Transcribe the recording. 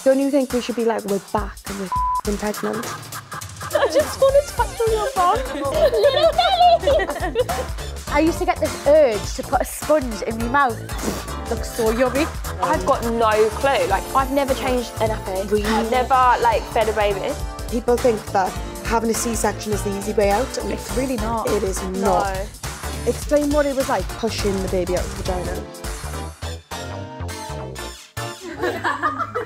Don't you think we should be like, we're back and we're pregnant? I just want to touch on your bum. I used to get this urge to put a sponge in my mouth. Looks so yummy. I've got no clue. Like, I've never changed a nappy. Really? I've never, like, fed a baby. People think that having a C-section is the easy way out. And It's really not. it is not. No. Explain what it was like pushing the baby out of the vagina.